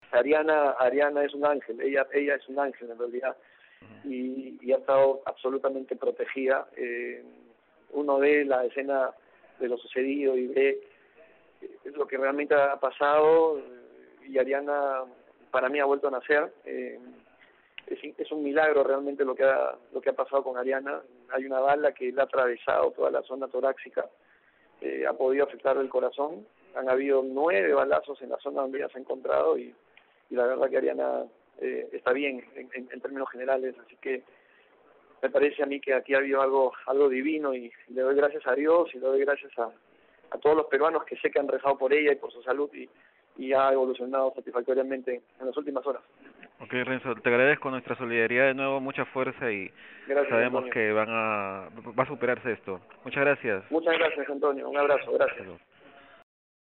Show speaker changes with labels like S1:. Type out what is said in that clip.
S1: Ariana es un ángel, ella es un ángel en realidad, y ha estado absolutamente protegida. Uno ve la escena de lo sucedido y ve lo que realmente ha pasado, y Ariana para mí ha vuelto a nacer. Es un milagro realmente lo que ha pasado con Ariana. Hay una bala que le ha atravesado toda la zona torácica, ha podido afectar el corazón. Han habido 9 balazos en la zona donde ella se ha encontrado, y la verdad que Ariana está bien en términos generales, así que me parece a mí que aquí ha habido algo divino, y le doy gracias a Dios y le doy gracias a todos los peruanos que sé que han rezado por ella y por su salud, y ha evolucionado satisfactoriamente en las últimas horas.
S2: Ok, Renzo, te agradezco nuestra solidaridad de nuevo, mucha fuerza y
S1: Gracias,
S2: sabemos
S1: Antonio.
S2: que va a superarse esto. Muchas gracias.
S1: Muchas gracias, Antonio. Un abrazo,
S2: Hasta
S1: gracias.
S2: luego.